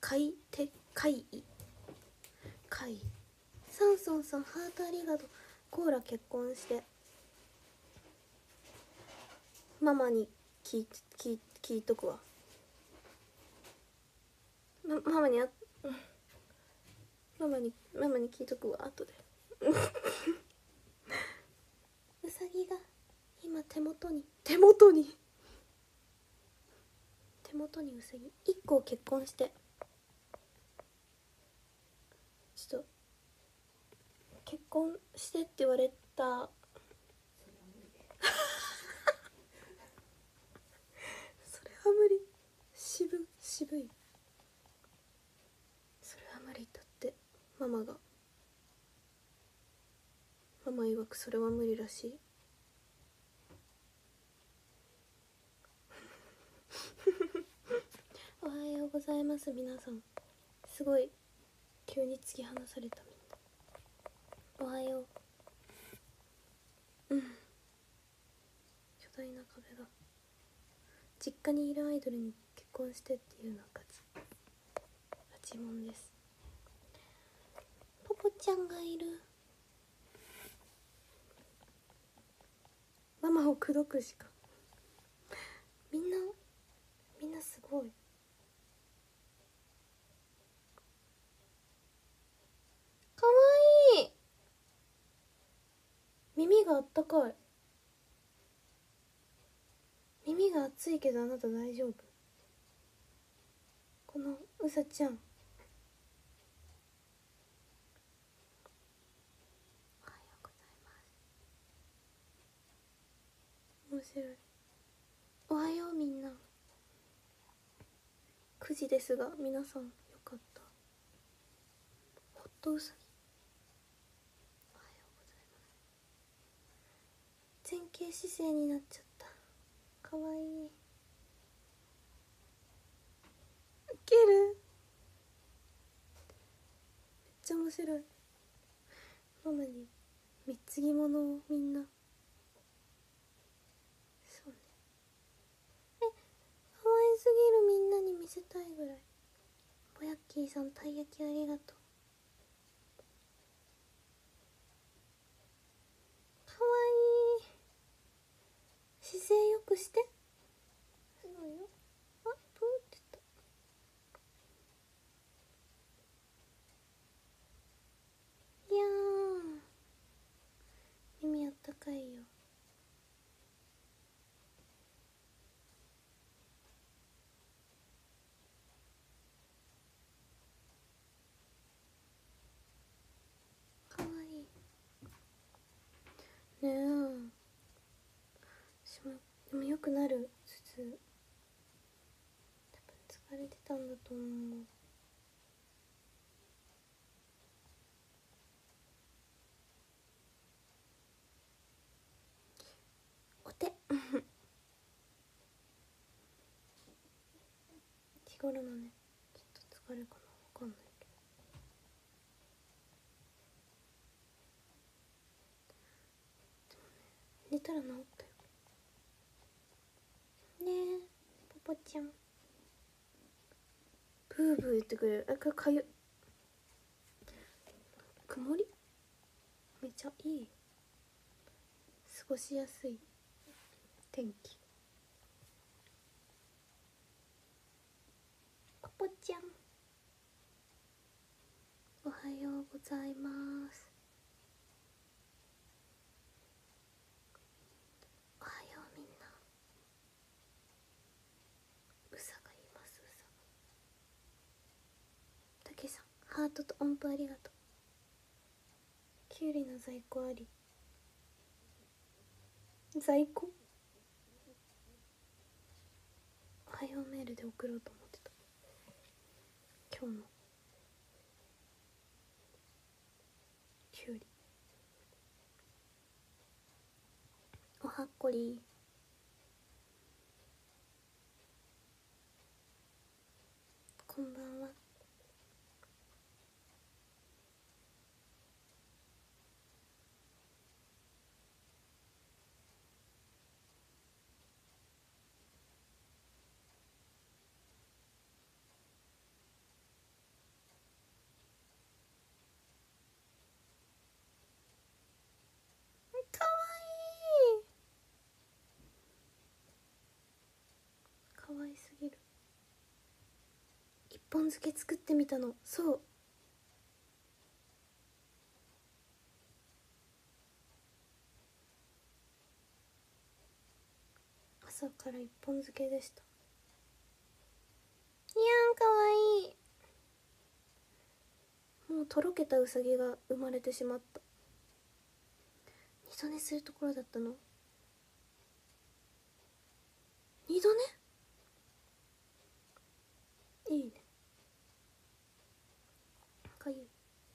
かいサンソンさんハートありがとう。コーラ結婚してママに聞いとくわ。ママに聞いとくわ後でうさぎが今手元にうさぎ1個結婚してちょっと結婚してって言われたそれは無理。渋いそれは無理だって。ママ曰くそれは無理らしいおはようございます皆さん。すごい急に突き放された。みんなおはよう。巨大な壁が実家にいるアイドルに結婚してっていうのがラチモンです。ポポちゃんがいる。ママを口説くしか。みんなすごい。かわいい。耳があったかい。耳が熱いけどあなた大丈夫？このうさちゃんおはようございます。面白い。おはようみんな。9時ですが皆さんよかったホットうさぎおはようございます。前傾姿勢になっちゃった。かわいい。ウケる。めっちゃ面白い。ママに貢ぎ物をみんな。そうね。可愛すぎる。みんなに見せたいぐらい。ぼやっきーさんたい焼きありがとう。かわいい。姿勢よくして。すごいよ。あ、プーって言った。いやー耳あったかいよ。かわいいねえ。でもよくなる。頭痛多分疲れてたんだと思う。お手日頃のねちょっと疲れかな、わかんないけど。でもね寝たら治ったよねえ。ポポちゃんブーブー言ってくれる。かゆ曇りめっちゃいい。過ごしやすい天気。ポポちゃんおはようございます。おはようみんな。うさがいます。うさたけさんハートと音符ありがとう。きゅうりの在庫あり。在庫おはようメールで送ろうと思ってた。今日のきゅうりおはっこり。こんばんは。 本漬け作ってみたの。そう、朝から一本漬けでした。いやーかわいい。もうとろけたウサギが生まれてしまった。二度寝するところだったの。二度寝いいね。かゆい。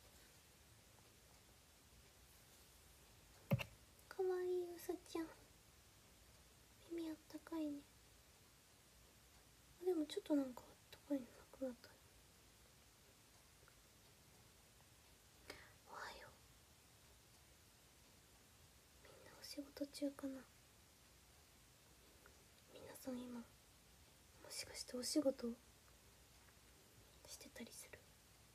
かわいいうさちゃん、耳あったかいね。でもちょっとなんかあったかいのなくなったね。おはよう。みんなお仕事中かな。皆さん今もしかしてお仕事してたりする？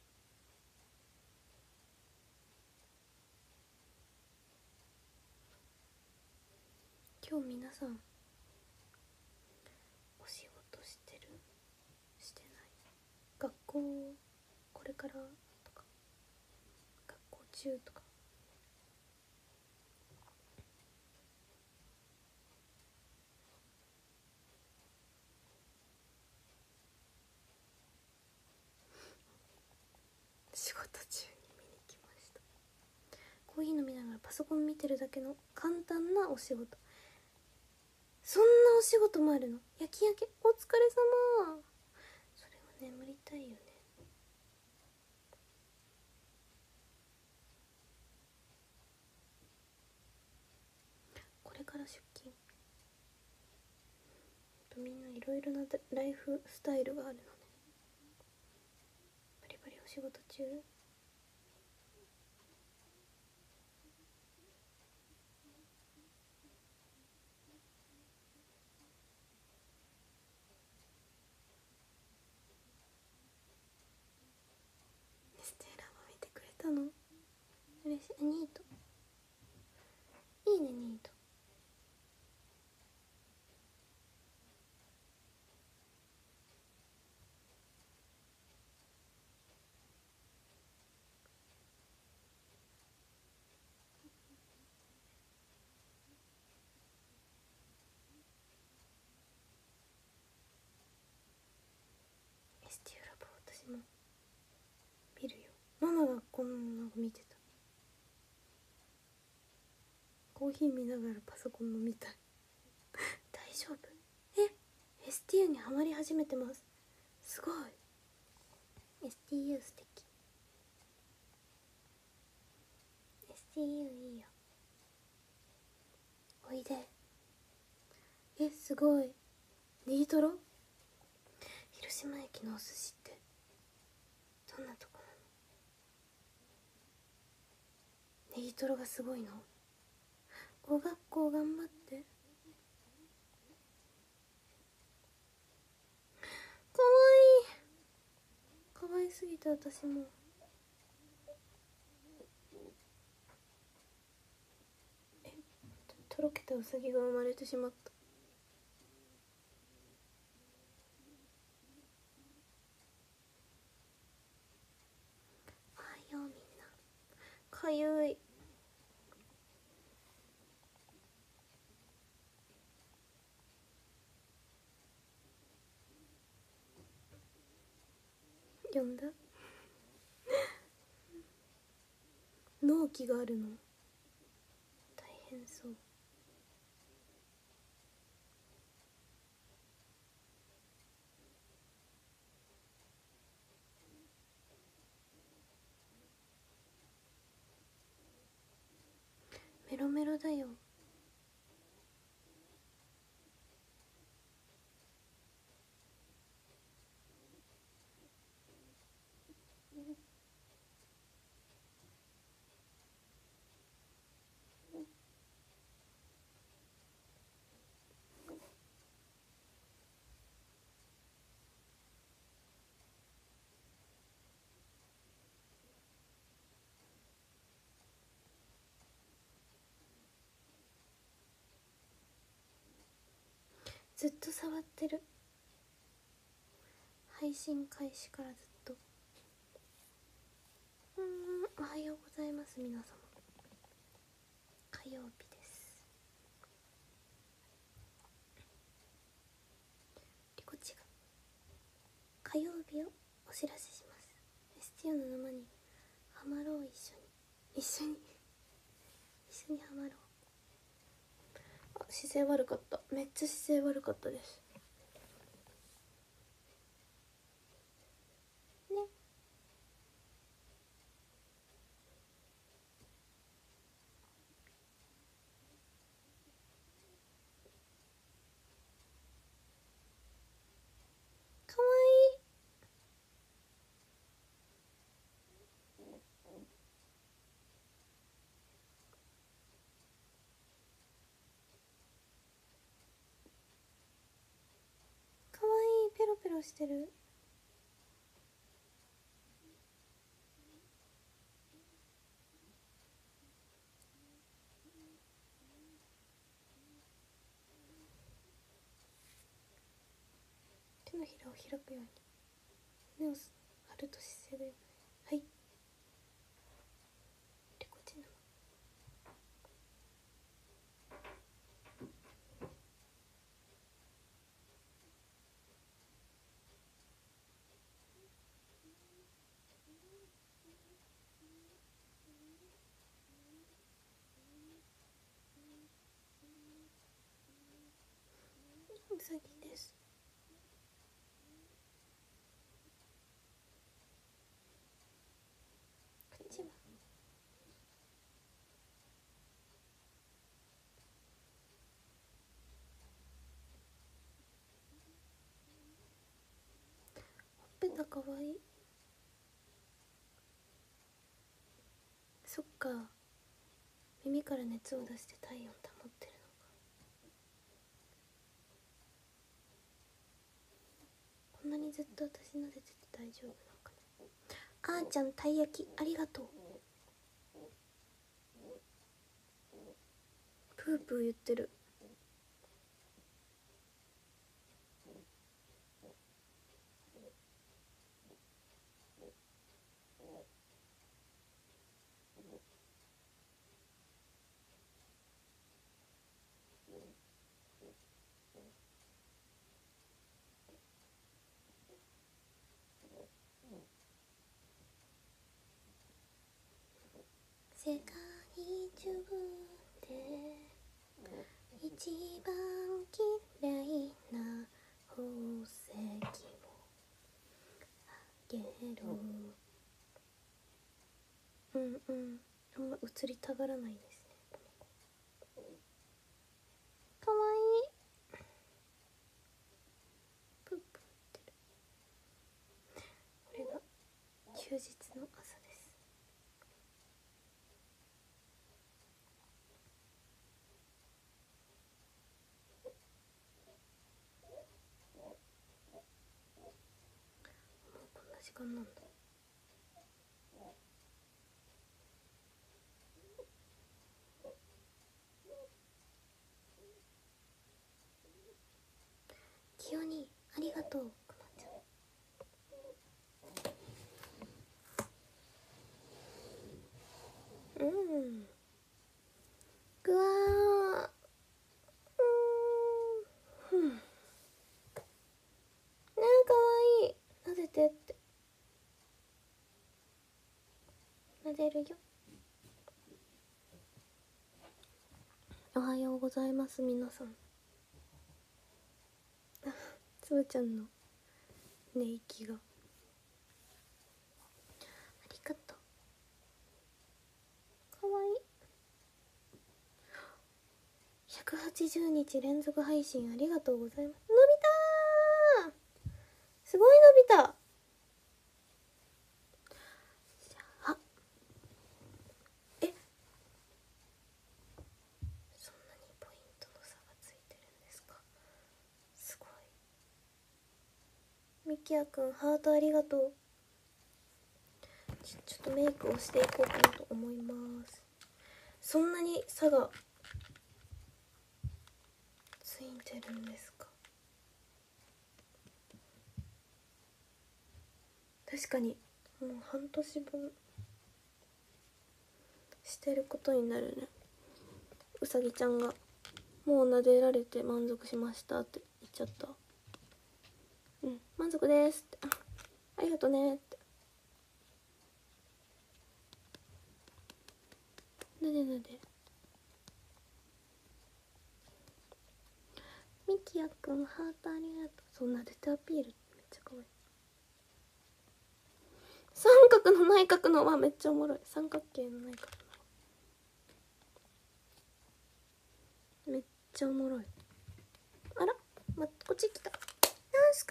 今日皆さんお仕事してる？してない？学校これからとか、学校中とか。仕事中に見に来ました。コーヒー飲みながらパソコン見てるだけの簡単なお仕事。そんなお仕事もあるの？夜勤明けお疲れ様。それは眠りたいよね。これから出勤。みんないろいろなライフスタイルがあるのね。バリバリお仕事中。ステーラも見てくれたの？嬉しい。ニートいいね。ニートSTU ラボ私も見るよ。ママがこんなの見てた。コーヒー見ながらパソコンも見たい。大丈夫？STU にハマり始めてます。すごい。 STU 素敵。 STU いいよ。おいで。すごい。ネギトロ？広島駅のお寿司ってどんなとこなの？ネギトロがすごいの？語学校頑張って。かわいい。かわいすぎて私も。とろけたウサギが生まれてしまった。おはようみんな。かゆい。読んだ？納期があるの？大変そう。メロメロだよ。ずっと触ってる。 配信開始からずっと。おはようございます。皆様、火曜日です。リコチが火曜日をお知らせします。STO の沼にハマろう。一緒にハマろう。姿勢悪かった。めっちゃ姿勢悪かったですね。かわいい。かわいい。ペロペロしてる。手のひらを開くように胸を張ると姿勢だよ。はい。リコチ沼。うさぎです。こっちはほっぺたかわいい。そっか、耳から熱を出して体温保ってるのか。こんなにずっと私撫でてて大丈夫なのかな。あーちゃん、たい焼きありがとう。プープー言ってる。世界中で一番嫌いな宝石をあげる。あんま映りたがらないですね、この子。かわいい。プープーってる。これが休日の朝です。もうこんな時間なんだ。キヨにありがとう。くまちゃん。ぐわー。ねえ、かわいい。なでてって。なでるよ。おはようございます、皆さん。つぶちゃんの寝息が。ありがとう。かわいい。180日連続配信ありがとうございます。伸びたー。すごい伸びた。あ、そんなにポイントの差がついてるんですか。すごい。みきやくん、ハートありがとう。ちょっとメイクをしていこうかなと思います。そんなに差がついてるんですか。 確かにもう半年分してることになるね。うさぎちゃんがもう撫でられて満足しましたって言っちゃった。うん満足ですってありがとねってなでなで。みきやくんハートありがとう。そんなでてアピールめっちゃ可愛い。三角の内角のはめっちゃおもろい。三角形の内角のめっちゃおもろい。あら、こっち来た。なんすか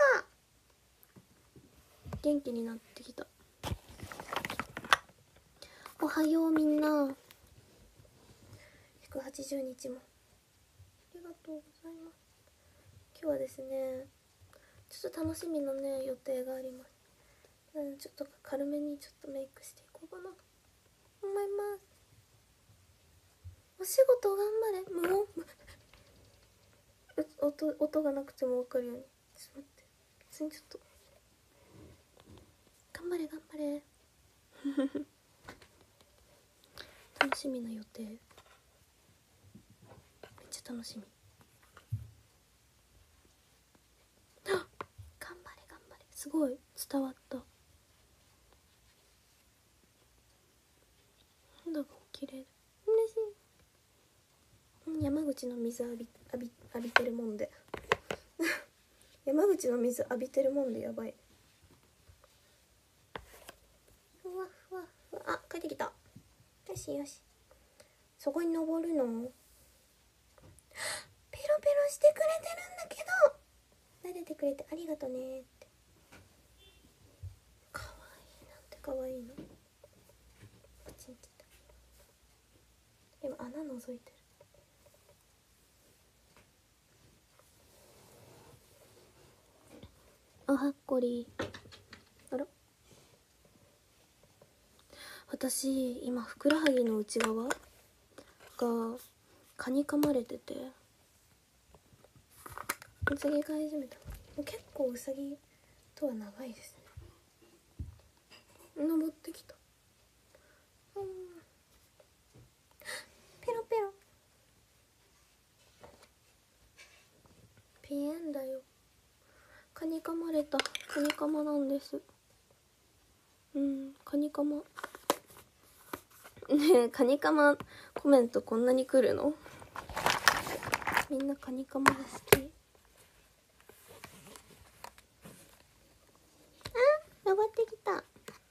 元気になってきた。おはようみんな。180日もありがとうございます。今日はですねちょっと楽しみのね予定があります。ちょっと軽めにちょっとメイクしていこうかなと思います。お仕事頑張れ。無音音がなくても分かるようにちょっと待って。普通にちょっと頑張れ頑張れ楽しみな予定めっちゃ楽しみ。頑張れ頑張れ。すごい伝わった。肌が綺麗。嬉しい。山口の水浴びてるもんで山口の水浴びてるもんでやばい。ふわふわふわ。あ、帰ってきた。よしよし。そこに登るのペロペロしてくれてるんだけど撫でてくれてありがとねって。かわいい。なんてかわいいの。パチンって言った。今穴覗いてる。あはっこり。あら私今ふくらはぎの内側が蚊に噛まれててうさぎ飼い始めた。結構うさぎとは長いですね。登ってきた。ペロペロピエンだよ。蚊に噛まれた。カニカマなんです。カニカマねえ、カニカマコメントこんなに来るの？みんなカニカマが好き。登ってきた。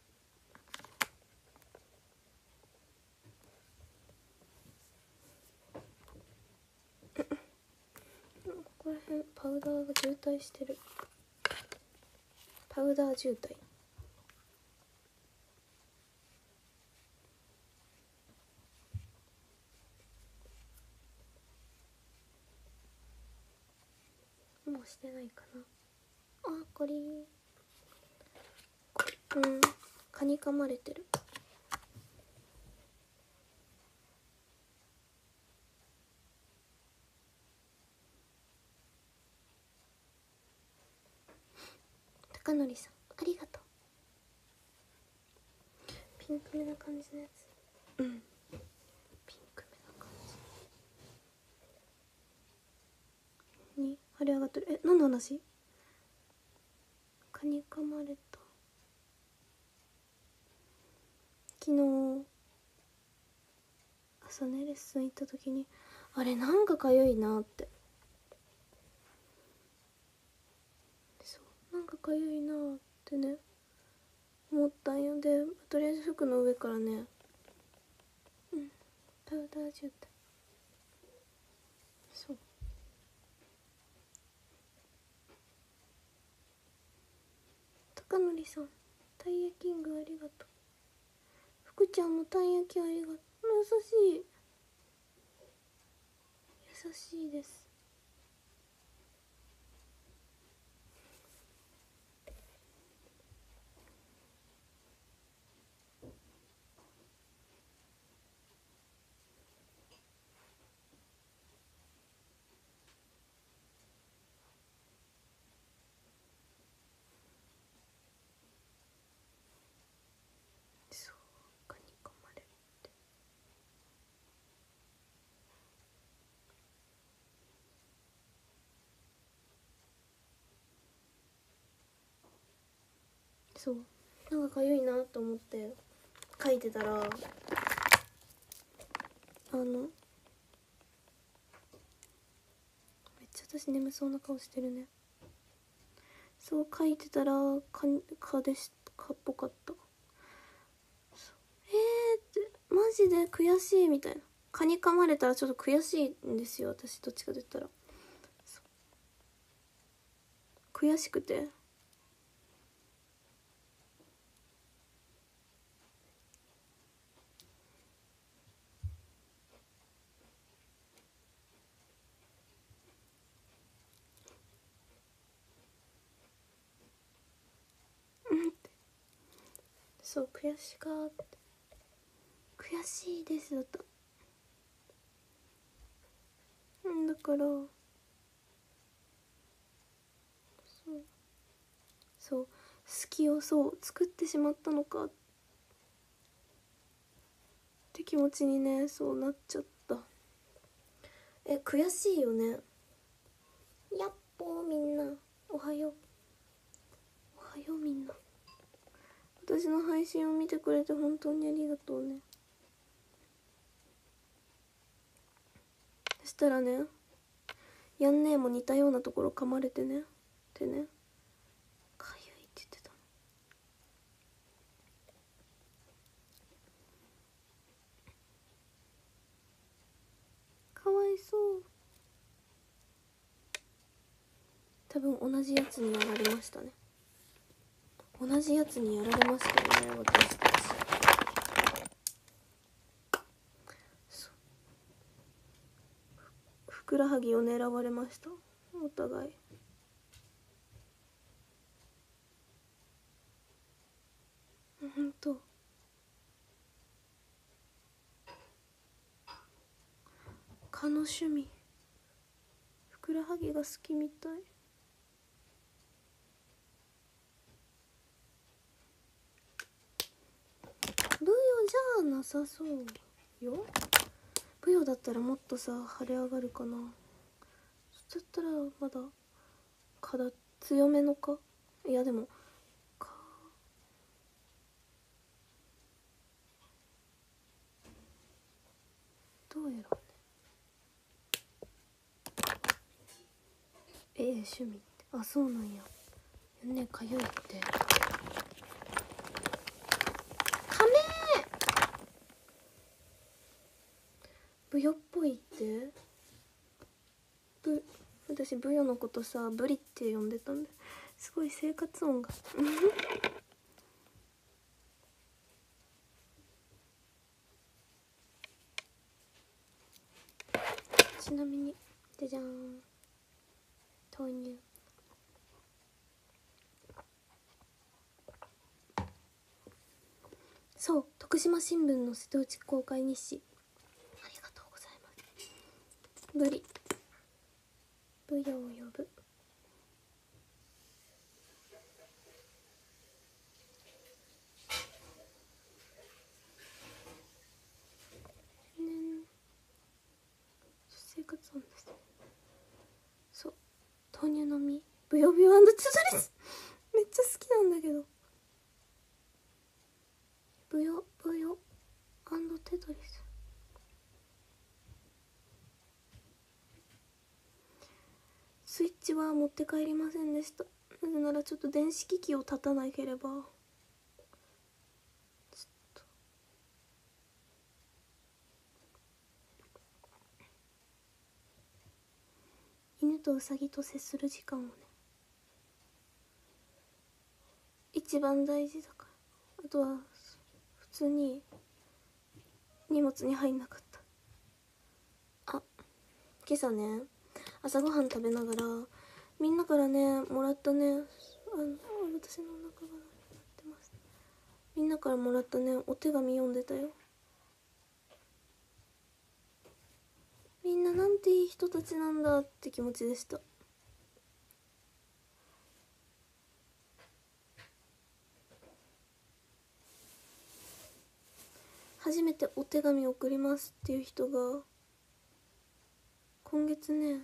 ここら辺パウダーが渋滞してる。パウダー渋滞。もうしてないかな。あ、これ蚊に噛まれてる。高典さんありがとう。ピンクめな感じのやつ。ピンクめな感じに腫れ上がってる。何の話？蚊に噛まれた。昨日朝ねレッスン行った時にあれなんかかゆいなって、そうなんかかゆいなってね思ったんよ。でとりあえず服の上からねパウダー渋滞。そう高典さんたい焼きングありがとう。福ちゃんもたい焼きありがとう。優しい優しいです。 そうなんかかゆいなと思って書いてたらめっちゃ私眠そうな顔してるね。そう書いてたら蚊でした。蚊っぽかった。ってマジで悔しいみたいな。蚊に噛まれたらちょっと悔しいんですよ私、どっちかと言ったら。悔しくてそう悔しかって悔しいですだっただからそう隙をそう作ってしまったのかって気持ちにねそうなっちゃった。悔しいよね。やっぽーみんなおはようおはようみんな。私の配信を見てくれて本当にありがとうね。そしたらねやんねえも似たようなところ噛まれてねってねかゆいって言ってたの。かわいそう。多分同じやつにやられましたね。同じやつにやられましたよね私たち。ふくらはぎを狙われましたお互い。ほんと蚊の趣味ふくらはぎが好きみたい。ブヨじゃなさそうよ。ブヨだったらもっとさ腫れ上がるかな。そしたらまだ蚊強めの蚊。いやでも蚊どうやろうね。趣味ってあそうなんや。ねかゆいってカメブヨっぽいって私ブヨのことさブリって呼んでたんですごい生活音がちなみにじゃじゃーん豆乳そう徳島新聞の瀬戸内公開日誌ありがとうございます。ブリブヨを呼ぶ生活音です。そう豆乳飲みブヨブヨテトリスめっちゃ好きなんだけどブヨブヨテトリススイッチは持って帰りませんでした。なぜならちょっと電子機器を立たなければ犬とウサギと接する時間をね一番大事だから。あとは普通に荷物に入んなかった。今朝ね朝ごはん食べながらみんなからねもらったね私のお腹が鳴ってます。みんなからもらったねお手紙読んでたよ。みんななんていい人たちなんだって気持ちでした。初めてお手紙送りますっていう人が今月ね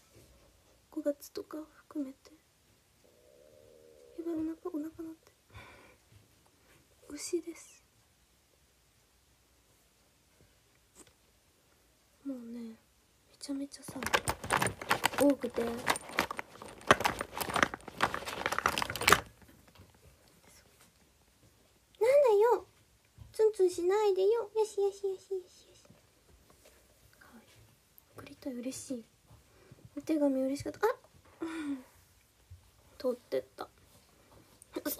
5月とか含めてやばいお腹鳴って推しです。もうねめちゃめちゃさ多くて、なんだよツンツンしないでよ、よしよしよしよしよし。はい、送りたい、嬉しい。お手紙嬉しかった。あ取ってった。す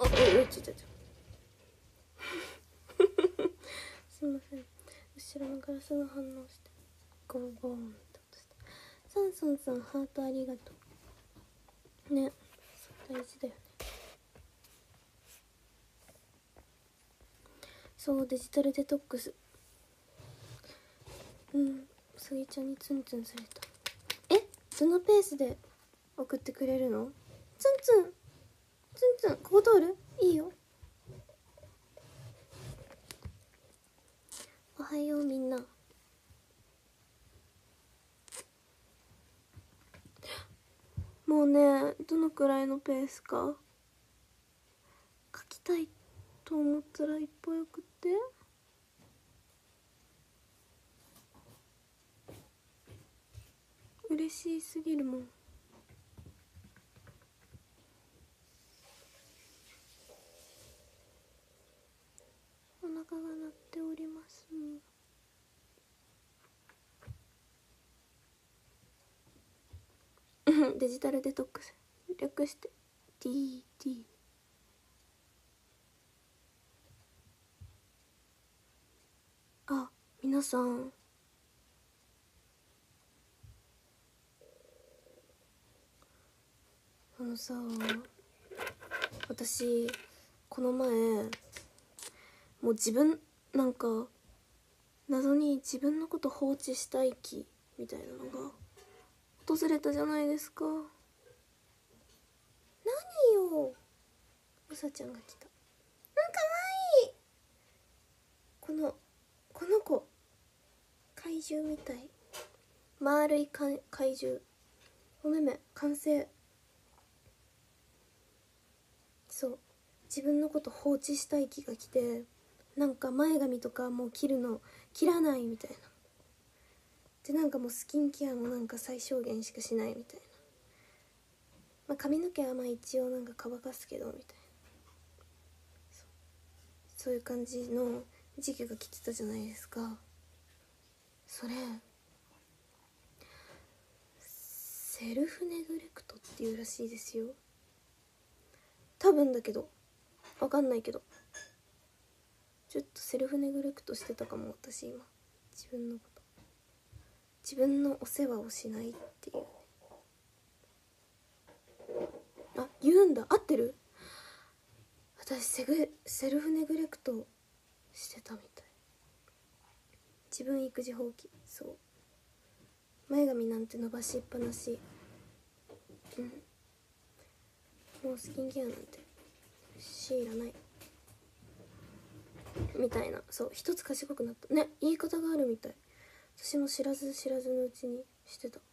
いません、後ろのガラスが反応してゴーゴーンって音した。サンソンさんハートありがとうね。大事だよね。そうデジタルデトックス、うさぎちゃんにツンツンされた。どのペースで送ってくれるの？ツンツンツンツン、ここ通る？いいよ。おはようみんな。もうねどのくらいのペースか書きたいと思ったらいっぱい送って。嬉しすぎるもん。お腹が鳴っております。デジタルデトックス略して DD。 あ、皆さんさ私この前もう自分なんか謎に自分のこと放置したい気みたいなのが訪れたじゃないですか。何よ、うさちゃんが来た。かわいい。この子怪獣みたい、丸い怪獣。お目目完成。そう自分のこと放置したい気が来て、なんか前髪とかもう切らないみたいな。でなんかもうスキンケアもなんか最小限しかしないみたいな。まあ髪の毛はまあ一応なんか乾かすけどみたいな、そういう感じの時期が来てたじゃないですか。それセルフネグレクトっていうらしいですよ。多分だけどわかんないけど、ちょっとセルフネグレクトしてたかも私今。自分のこと自分のお世話をしないっていうね。あ、言うんだ、合ってる。私セルフネグレクトしてたみたい。自分育児放棄。そう前髪なんて伸ばしっぱなし。もうスキンケアなんて知らないみたいな。そう一つ賢くなったね。言い方があるみたい。私も知らずのうちにしてた。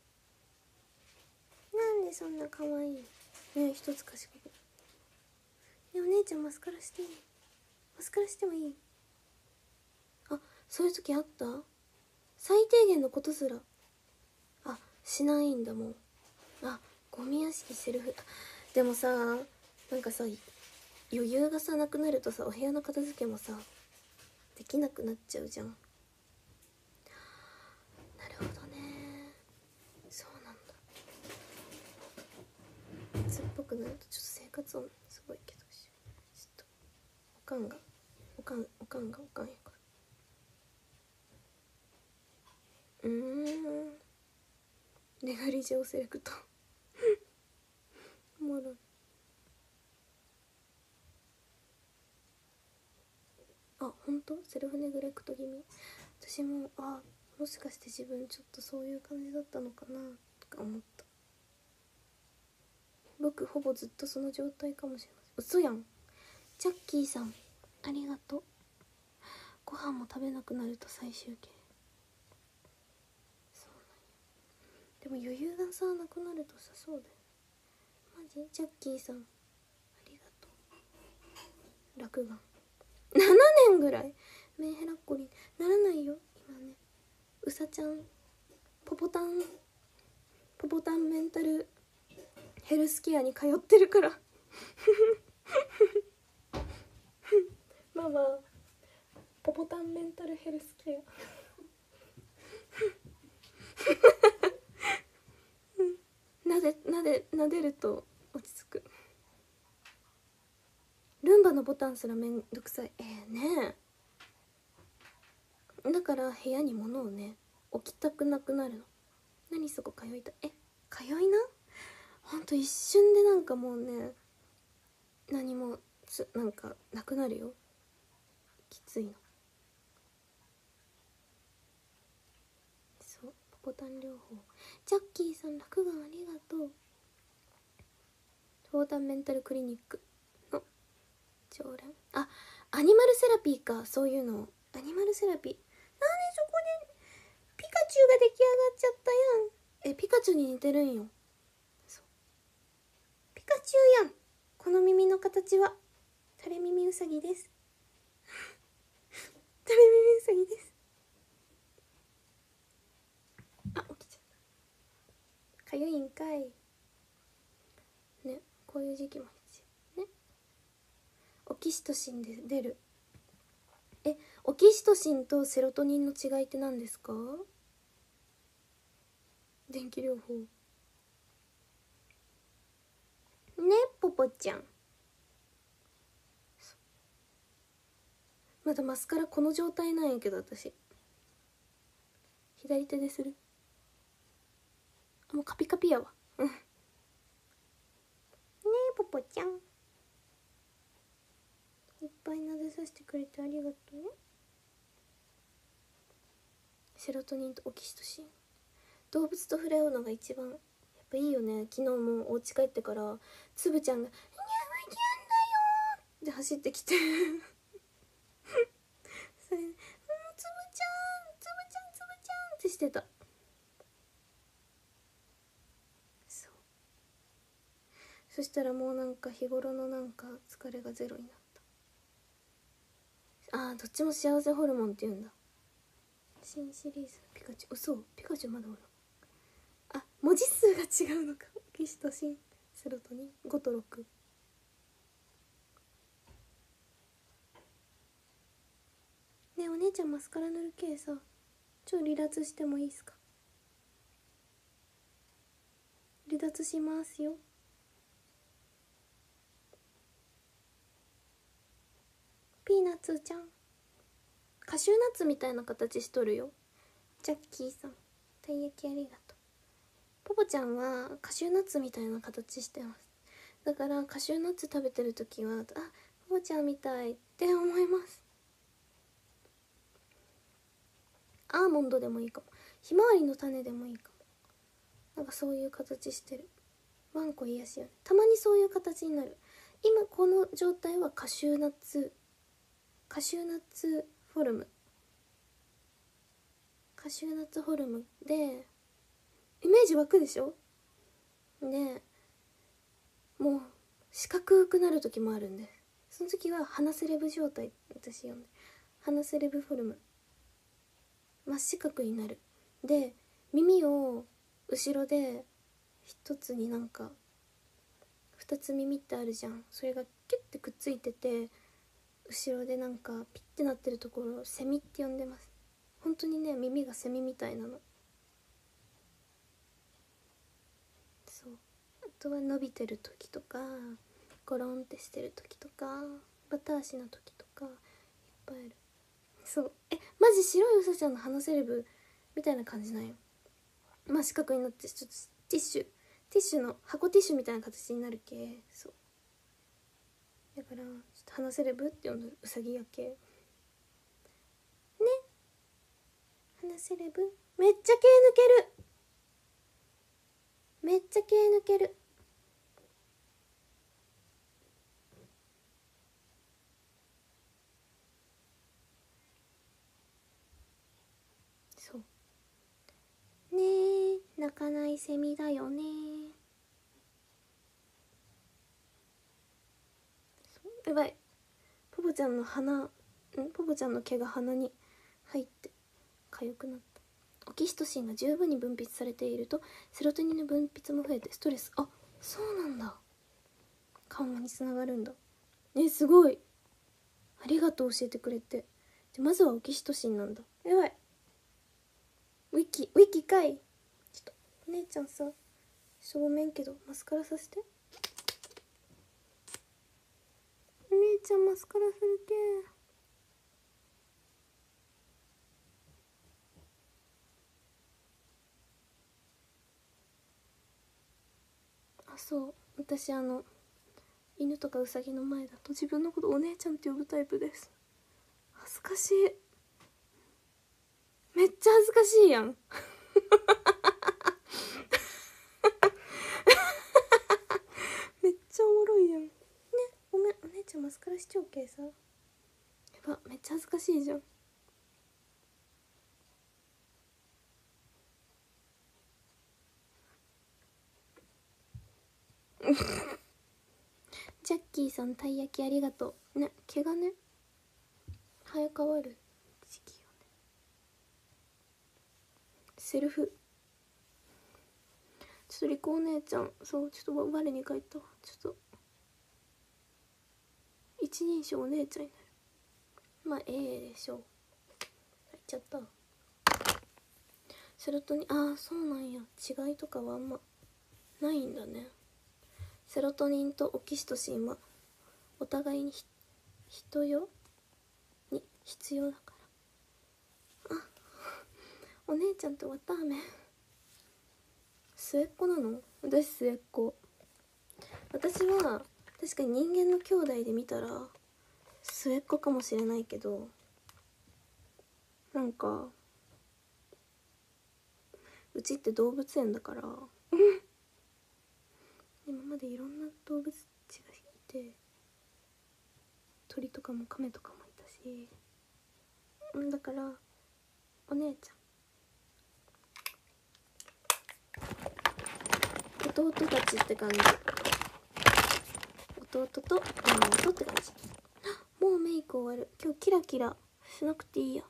なんでそんな可愛いね。一つ賢く。お姉ちゃんマスカラしていい？マスカラしてもいい？あ、そういう時あった？最低限のことすらしないんだもん。ゴミ屋敷セルフ。でもさなんかさ余裕がさなくなるとさ、お部屋の片付けもさできなくなっちゃうじゃん。なるほどね、そうなんだ。夏っぽくなるとちょっと生活音すごいけど、ちょっとおかんやからネガリジョーセレクトおもろい。ほんとセルフネグレクト気味。私ももしかして自分ちょっとそういう感じだったのかなとか思った。僕ほぼずっとその状態かもしれません。嘘やん。ジャッキーさんありがとう。ご飯も食べなくなると最終形。そうなんや。でも余裕がさなくなるとさ、そうだよ。マジジャッキーさんありがとう。落眼7 年ぐらいメンヘラっ子にならないよ今ね。うさちゃんポポタンメンタルヘルスケアに通ってるからママポポタンメンタルヘルスケアなでると落ち着く。ルンバのボタンすらめんどくさい。ねえ、だから部屋に物をね置きたくなくなるの。何そこ通いた通いな。ほんと一瞬でなんかもうね何もなんかなくなるよ。きついの。そうポポタン療法。ジャッキーさん落眼ありがとう。ポポタンメンタルクリニックの常連。アニマルセラピーか。そういうのアニマルセラピー。なんでそこでピカチュウが出来上がっちゃったやん。ピカチュウに似てるんよ。そうピカチュウやん。この耳の形は垂れ耳ウサギです垂れ耳ウサギです。起きちゃった。かゆいんかいね。こういう時期も必要ね。オキシトシンで出る。オキシトシンとセロトニンの違いって何ですか？電気療法ね。ポポちゃんまだマスカラこの状態なんやけど、私左手でする。もうカピカピやわねえポポちゃん、いっぱい撫でさせてくれてありがとうね。セロトニンとオキシトシン、動物と触れ合うのが一番やっぱいいよね。昨日もお家帰ってからつぶちゃんが「にゃむちゃんだよ」って走ってきてそれ「つぶちゃんってしてた。そしたらもうなんか日頃のなんか疲れがゼロになった。どっちも幸せホルモンって言うんだ。新シリーズのピカチュウ。嘘、ピカチュウまだおる。文字数が違うのか。オキシトシンセロトニン5と6。ねえお姉ちゃんマスカラ塗る系さ、離脱してもいいっすか？離脱しますよ。ピーナッツちゃんカシューナッツみたいな形しとるよ。ジャッキーさんたい焼きありがとう。ポポちゃんはカシューナッツみたいな形してます。だからカシューナッツ食べてる時はポポちゃんみたいって思います。アーモンドでもいいかも、ひまわりの種でもいいかも。なんかそういう形してる。ワンコ癒しよね。たまにそういう形になる。今この状態はカシューナッツフォルム、カシューナッツフォルムでイメージ湧くでしょ。でもう四角くなる時もあるんです。その時は鼻セレブ状態、私呼んで鼻セレブフォルム、真四角になる。で耳を後ろで一つになんか二つ耳ってあるじゃん、それがキュッてくっついてて後ろでなんかピッてなってるところをセミって呼んでます。本当にね耳がセミみたいなの。そう、あとは伸びてる時とかゴロンってしてる時とかバタ足の時とかいっぱいある。そうマジ白いうさちゃんの鼻セレブみたいな感じなんよ。真四角になってちょっとティッシュの箱ティッシュみたいな形になる系。そうだからちょっと鼻セレブって呼んでる。うさぎやけね。鼻セレブめっちゃ毛抜ける、めっちゃ毛抜ける。そうねえ、泣かないセミだよね。やばい、ポポちゃんの鼻ポポちゃんの毛が鼻に入って痒くなった。オキシトシンが十分に分泌されているとセロトニンの分泌も増えてストレス、あ、そうなんだ、緩和につながるんだ。すごい、ありがとう教えてくれて。じゃまずはオキシトシンなんだ。やばい、ウィキかい。ちょっとお姉ちゃんさ、ごめんけどマスカラさせて。お姉ちゃんマスカラするけ。あ、そう、私犬とかウサギの前だと自分のことお姉ちゃんって呼ぶタイプです。恥ずかしい、めっちゃ恥ずかしいやんめっちゃおもろいやんね。ごめん、お姉ちゃんマスカラしちゃうけさ。やば、めっちゃ恥ずかしいじゃんジャッキーさん、たい焼きありがとうね。毛がね生え変わる時期よね。セルフ、ちょっとリコお姉ちゃん、そう、ちょっと我に返ったわ。ちょっと一人称お姉ちゃんになる。まあでしょう。入っちゃった。セロトニン、ああそうなんや、違いとかはあんまないんだね。セロトニンとオキシトシンはお互いに人よに必要だから。あ、お姉ちゃんとわたあめ末っ子なの？私末っ子。私は確かに人間の兄弟で見たら末っ子かもしれないけど、なんかうちって動物園だから今までいろんな動物ちがいて、鳥とかもカメとかもいたし、だからお姉ちゃん、弟たちって感じ。弟と妹って感じ。もうメイク終わる。今日キラキラしなくていいや。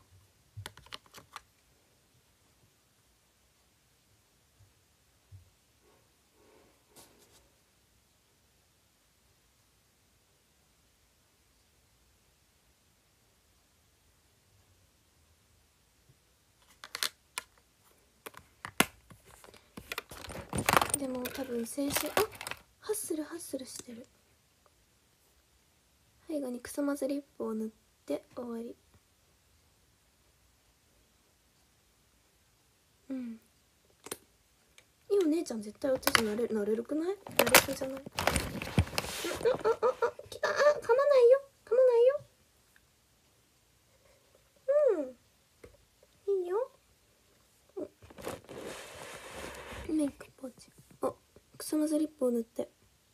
でも多分先週、あ、ハッスルしてる。背後にくさまずリップを塗って終わり。うん、いいお姉ちゃん絶対私なれるくない？なれるじゃない？来た。噛まないよ、噛まないよ。いいよ。メイクポーチ、あ、くさまずリップを塗って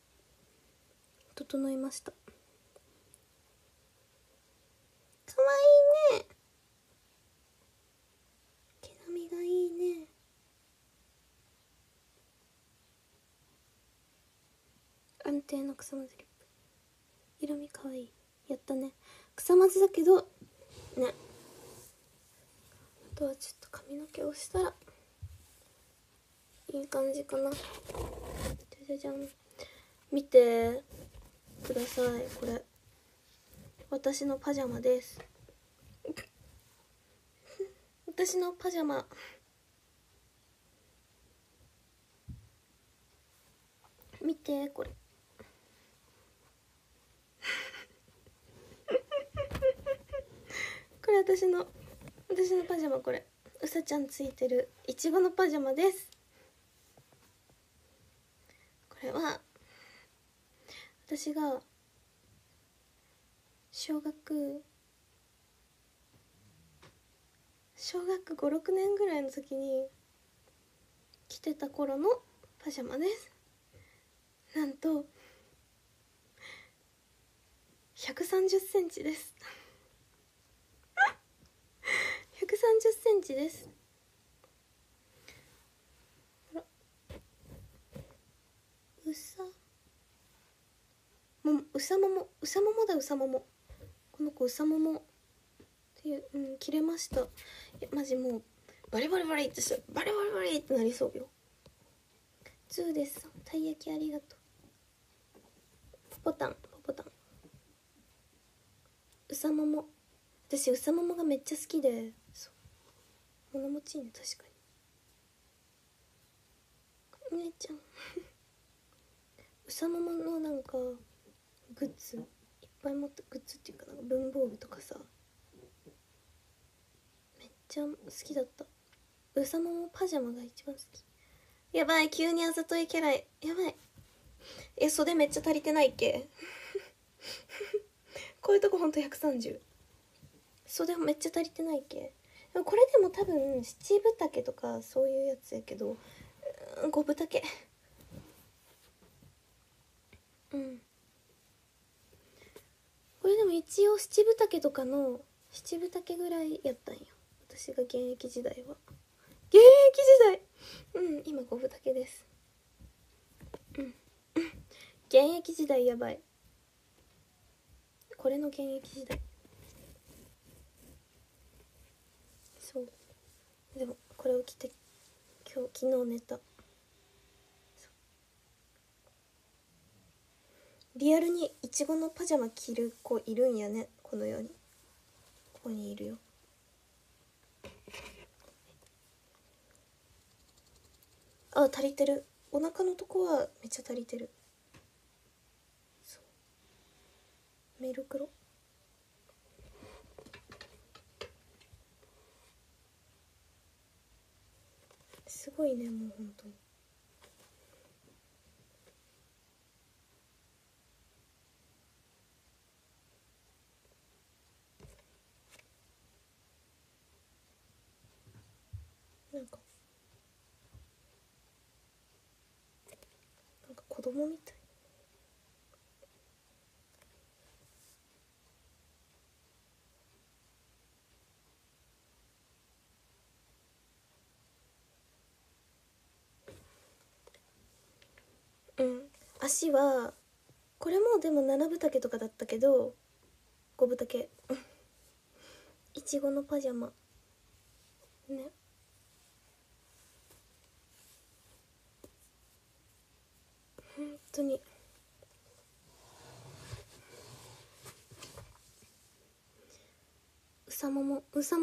整いました。かわいいね、毛並みがいいね。安定のくさまずリップ、色味かわいい。やったね。くさまずだけどね。あとはちょっと髪の毛をしたらいい感じかな。じゃじゃじゃん、見てください。これ私のパジャマです私のパジャマ。見てこれこれ私のパジャマ。これうさちゃんついてるいちごのパジャマです。これは私が小学5、6年ぐらいの時に着てた頃のパジャマです。なんと130センチです130センチです。ほら、うさももだ。うさもも、この子うさもも切れました。マジもうバリバリバリってしたらバリバリバリってなりそうよ。2ですさん、たい焼きありがとう。ポポタンうさもも、私うさももがめっちゃ好きで、そう物持ちいいね。確かにお姉ちゃんうさもものなんかグッズいっぱい持って、グッズっていうかなんか文房具とかさめっちゃ好きだった。うさももパジャマが一番好き。やばい、急にあざといキャラ、やばい。袖めっちゃ足りてないっけこういうとこほんと130。袖めっちゃ足りてないっけ。でもこれでも多分七分丈とかそういうやつやけど、五分丈。これでも一応七分丈とかの七分丈ぐらいやったんよ、私が現役時代は。現役時代今五分丈です。現役時代やばい。これの現役時代。そうでもこれを着て昨日寝た。リアルにいちごのパジャマ着る子いるんやね、この世に。ここにいるよ。あ、足りてる。お腹のとこはめっちゃ足りてる。そうメルクロすごいね、もう本当に。なんか子供みたい。足はこれもでも7分丈とかだったけど5分丈いちごのパジャマね。本当にうさもも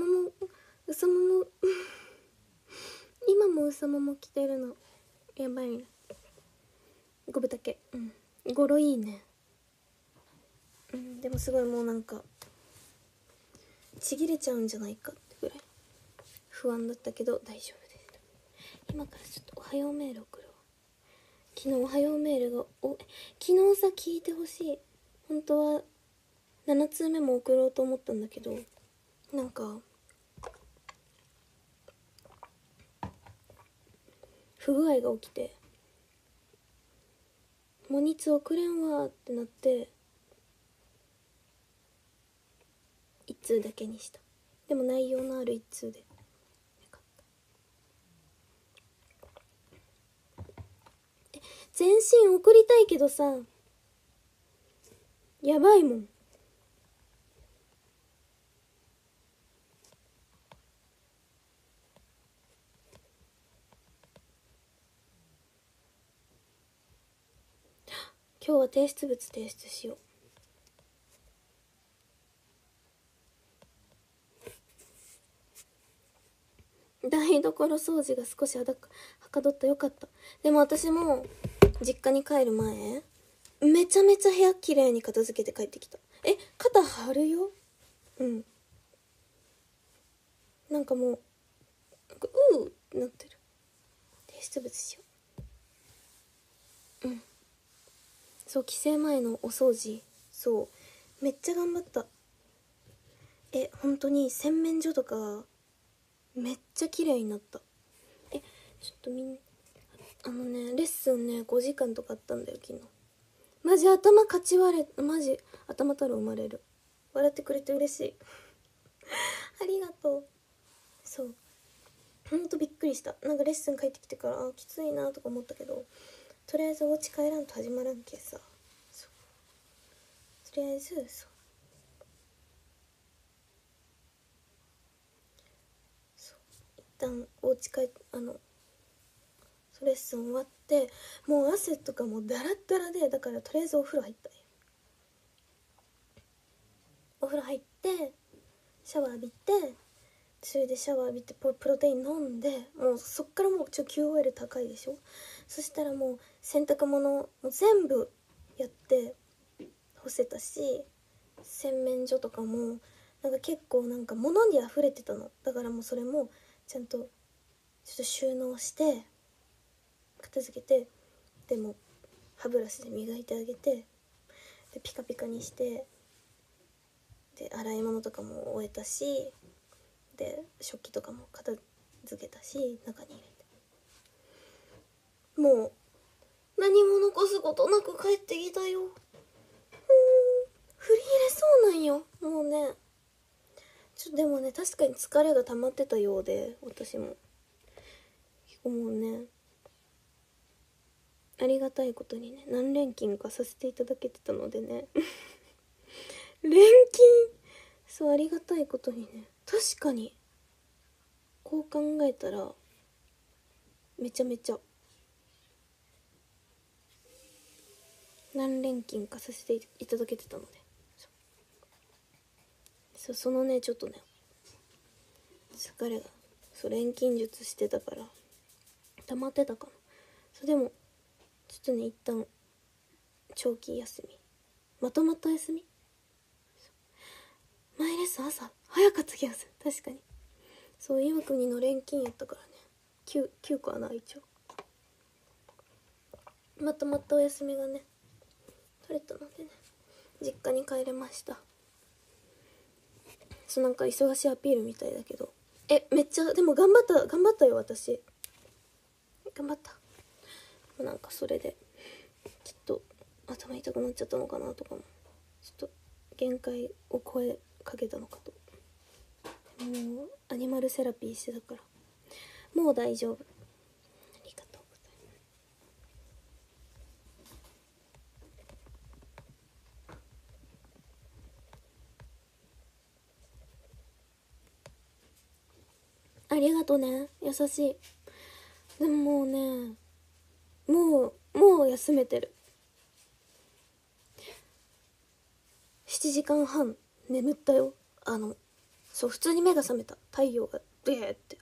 今もうさもも着てるのやばいね。5分丈語呂いいね。でもすごいもうなんかちぎれちゃうんじゃないかってぐらい不安だったけど大丈夫です。今からちょっとおはようメール送るわ。昨日おはようメールが昨日さ聞いてほしい。本当は7通目も送ろうと思ったんだけど、なんか不具合が起きてもう2通送れんわってなって1通だけにした。でも内容のある1通でよかった。全身送りたいけどさやばいもん。今日は提出物提出しよう。台所掃除が少しはかどった。よかった。でも私も実家に帰る前めちゃめちゃ部屋きれいに片付けて帰ってきた。肩張るよ。なんかもうってなってる。提出物しよう。そう帰省前のお掃除めっちゃ頑張った。本当に洗面所とかめっちゃ綺麗になった。ちょっとレッスンね5時間とかあったんだよ昨日。マジ頭かち割れ、マジ頭太郎生まれる。笑ってくれて嬉しいありがとう。そうほんとびっくりした。なんかレッスン帰ってきてからきついなとか思ったけど、とりあえずお家帰らんと始まらんけさ、とりあえず旦お家帰レッスン終わって、もう汗とかもうダラッダラで、だからとりあえずお風呂入ったんよ。お風呂入ってシャワー浴びて、それでシャワー浴びてプロテイン飲んで、もうそっからもうQOL 高いでしょ。そしたらもう洗濯物も全部やって干せたし、洗面所とかもなんか結構なんか物に溢れてたの。だからもうそれもちゃんとちょっと収納して片付けて、でも歯ブラシで磨いてあげて、でピカピカにして、で洗い物とかも終えたし、で食器とかも片付けたし、中に入れて、もう何も残すことなく帰ってきたよ。振り入れそうなんよ、もうね。でもね、確かに疲れが溜まってたようで、私も結構もうね、ありがたいことにね、何連勤かさせていただけてたのでね連勤、そう、ありがたいことにね、確かにこう考えたらめちゃめちゃ何連勤かさせていただけてたので、そのね、ちょっとね、疲れが連勤術してたから溜まってたかな。でもちょっとね、一旦長期休み、まとまった休み、前レッスン朝早かった気がする。確かにそう、岩国の連勤やったからね、9個はな、一応まとまったお休みがね取れたのでね、実家に帰れました。そう、なんか忙しいアピールみたいだけど、めっちゃでも頑張ったよ、私頑張った。なんかそれでちょっと頭痛くなっちゃったのかなとかも、ちょっと限界を超えかけたのかと。もうアニマルセラピーしてたからもう大丈夫。ありがとうございます。ありがとね、優しい。でももうね、もう休めてる。7時間半眠ったよ。そう、普通に目が覚めた。太陽がブエーって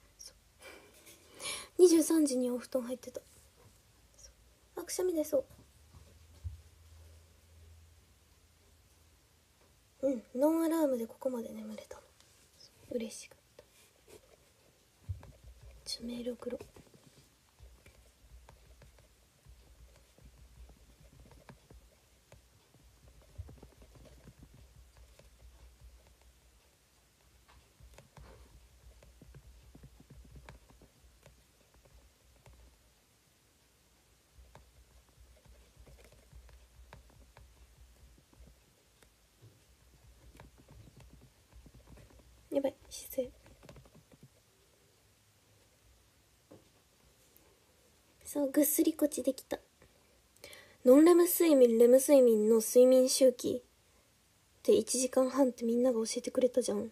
23時にお布団入ってた。くしゃみ出そう。ノンアラームでここまで眠れたの嬉しかった。メール送ろう。やばい、姿勢。そう、ぐっすりこちできた。ノンレム睡眠、レム睡眠の睡眠周期って1時間半ってみんなが教えてくれたじゃん。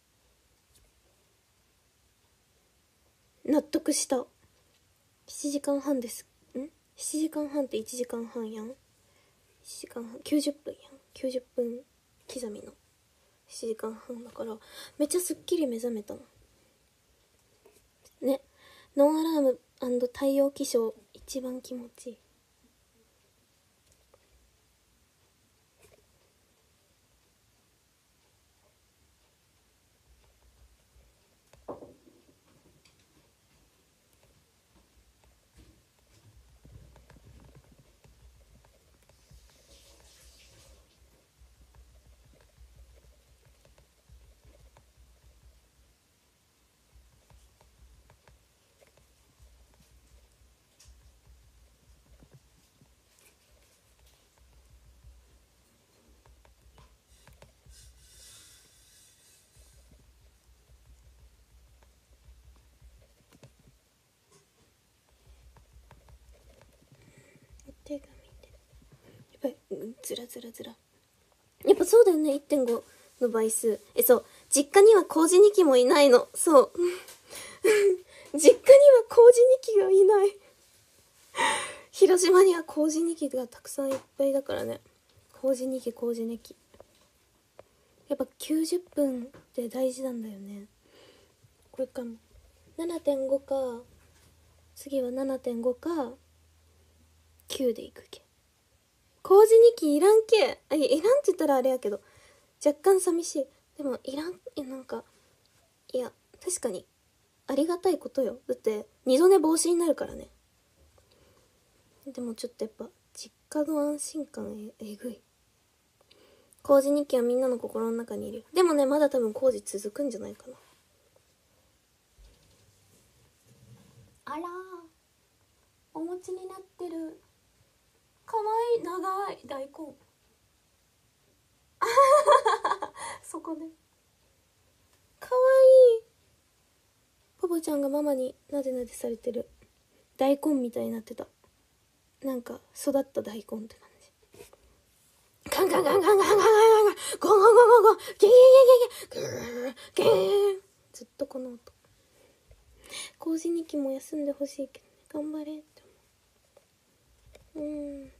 納得した。7時間半です。7時間半って1時間半やん。1時間半90分やん。90分刻みの7時間半だから、めっちゃすっきり目覚めたのね。ノンアラーム&太陽起床一番気持ちいい。手が見て、やっぱりずらずらずら。やっぱそうだよね、1.5 の倍数。そう、実家には麹2機もいないの。そう実家には麹ニキがいない。広島には麹ニキがたくさんいっぱいだからね。麹ニキ麹ネキ、やっぱ90分って大事なんだよね。これかも 7.5 か、次は 7.5 か9でいくけ。麹ニキいらんけ。いらんって言ったらあれやけど、若干寂しい。でもいらん、なんか、いや確かにありがたいことよ。だって二度寝防止になるからね。でもちょっとやっぱ実家の安心感えぐい。麹日記はみんなの心の中にいるよ。でもね、まだ多分麹続くんじゃないかな。あらー、お餅になってる。かわいい。長い大根。そこでかわいい。ポポちゃんがママになでなでされてる。大根みたいになってた。なんか育った大根って感じ。ガンガンガンガンガンガンガンガンガンゴンゴンゴンゴンゴンゲゲゲゲゲゲーン。ずっとこの音。麹日記も休んでほしいけどね、頑張れって思う。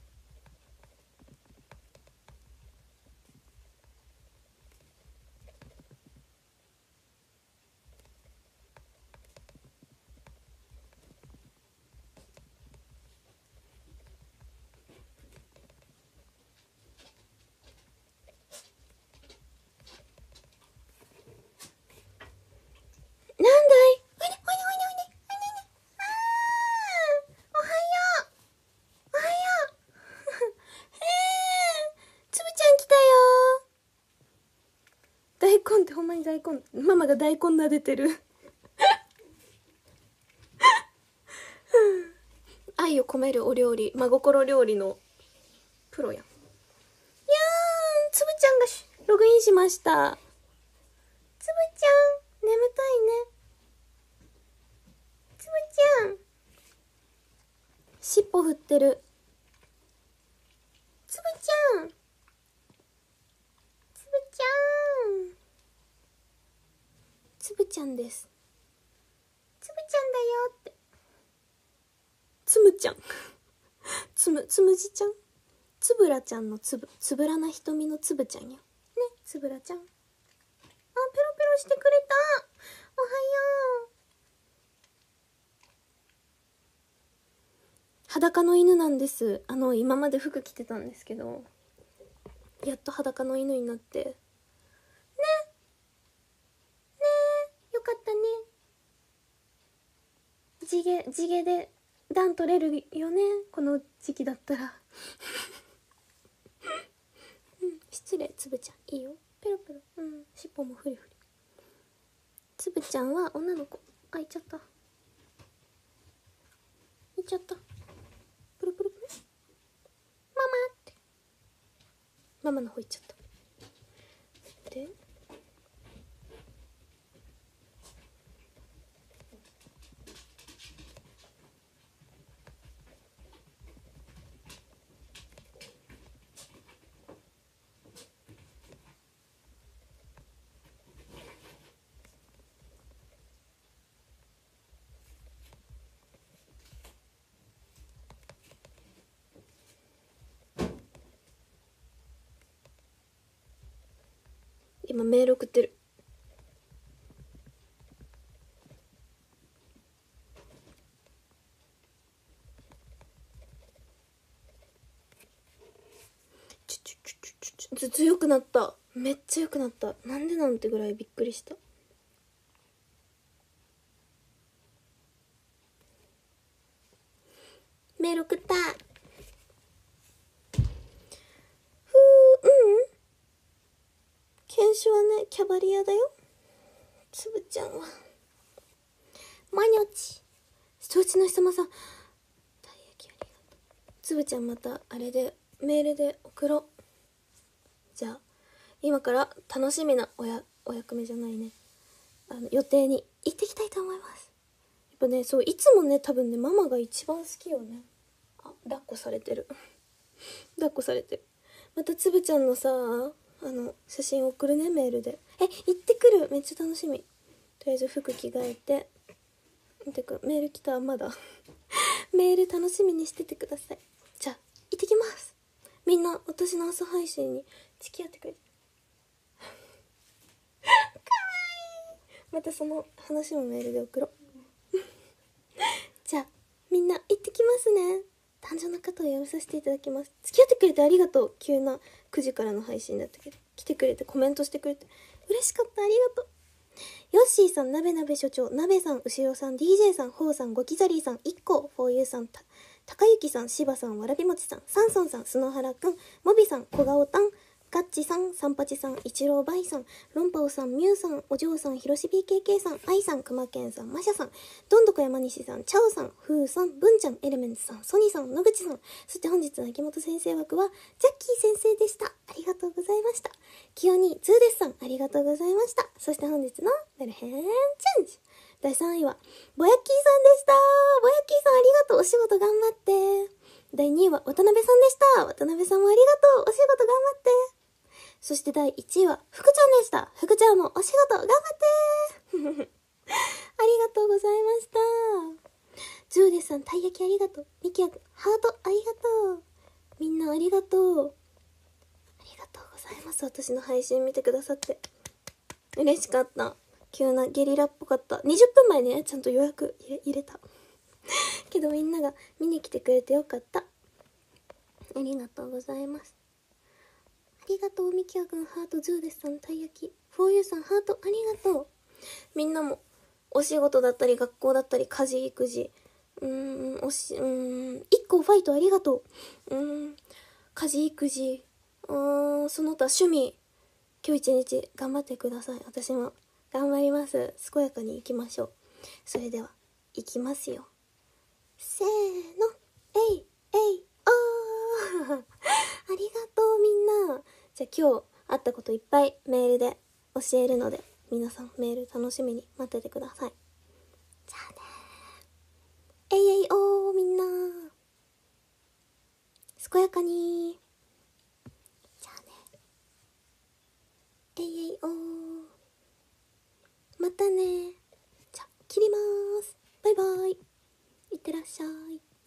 なんだい、おいでおいでおいでおいでおいでおいで。あー、おはようおはよう。つぶちゃん来たよ。大根ってほんまに大根。ママが大根撫でてる。愛を込めるお料理、真心料理のプロやん。いやー、つぶちゃんがログインしました。つぶちゃん眠たいね。つぶちゃん尻尾振ってる。つぶちゃん、つぶちゃん、つぶちゃんです。つぶちゃんだよって。つむちゃんつむじちゃん、つぶらちゃんのつぶ、つぶらな瞳のつぶちゃんよね。つぶらちゃん、あ、ペロペロしてくれた。おはよう。裸の犬なんです。今まで服着てたんですけど、やっと裸の犬になって。ねよかったね。地毛で暖取れるよね、この時期だったら。失礼、つぶちゃん。いいよ、ペロペロ。尻尾もフリフリ。つぶちゃんは女の子。あ、いっちゃった、いっちゃった。プルプルプル。ママって、ママの方行っちゃった。で今メール送ってる。頭痛良くなった。めっちゃ良くなった。なんでなんてぐらいびっくりした。メール送った。犬種はね、キャバリアだよ。つぶちゃんはマニョチ。承知の人もさ、たい焼きありがとう。つぶちゃんまたあれでメールで送ろう。じゃあ今から楽しみなお役目じゃないね、予定に行ってきたいと思います。やっぱね、そういつもね、多分ねママが一番好きよね。あ、抱っこされてる抱っこされてる。またつぶちゃんのさ、写真送るね、メールで。行ってくる。めっちゃ楽しみ。とりあえず服着替えて見てく、メール来た。まだメール楽しみにしててください。じゃあ行ってきます。みんな私の朝配信に付き合ってくれてかわいい。またその話もメールで送ろうじゃあみんな行ってきますね。誕生の方をやめさせていただきます。付き合ってくれてありがとう。急な9時からの配信だったけど来てくれてコメントしてくれて嬉しかった。ありがとう。ヨッシーさん、なべなべ所長、なべさん、うしろさん、DJ さん、ほうさん、ゴキザリーさん、いっこ、フォーユーさん、たかゆきさん、しばさん、わらびもちさん、サンソンさん、すのはらくん、もびさん、こがおたん、ガッチさん、サンパチさん、いちろうばいさん、ロンパオさん、ミュウさん、お嬢さん、ひろし BKK さん、アイさん、くまけんさん、マシャさん、どんどこ山西さん、チャオさん、フーさん、ブンちゃん、エレメンツさん、ソニさん、野口さん、そして本日の秋元先生枠は、ジャッキー先生でした。ありがとうございました。キヨニー、ズーデスさん、ありがとうございました。そして本日のメルヘンチェンジ。第3位は、ぼやっきーさんでした。ぼやっきーさんありがとう。お仕事頑張って。第2位は、渡辺さんでした。渡辺さんもありがとう。お仕事頑張って。そして第1位は、福ちゃんでした。福ちゃんもお仕事頑張って。ありがとうございました。ズーデスさん、たい焼きありがとう。ミキヤくん、ハートありがとう。みんなありがとう。ありがとうございます。私の配信見てくださって。嬉しかった。急なゲリラっぽかった。20分前にね、ちゃんと予約入れた。けどみんなが見に来てくれてよかった。ありがとうございます。ありがとう、ミキヤくん、ハート、ズーデスさん、たい焼き。フォーユーさん、ハート、ありがとう。みんなも、お仕事だったり、学校だったり、家事、育児。1個ファイトありがとう。家事、育児。その他趣味。今日一日頑張ってください。私も頑張ります。健やかに行きましょう。それでは、行きますよ。せーの。えい、えい、おーありがとうみんな。じゃあ今日あったこといっぱいメールで教えるので、皆さんメール楽しみに待っててください。じゃあねー。えいえいおーみんな。健やかに。じゃあね。えいえいおー。またね。じゃあ切りまーす。バイバイ。いってらっしゃい。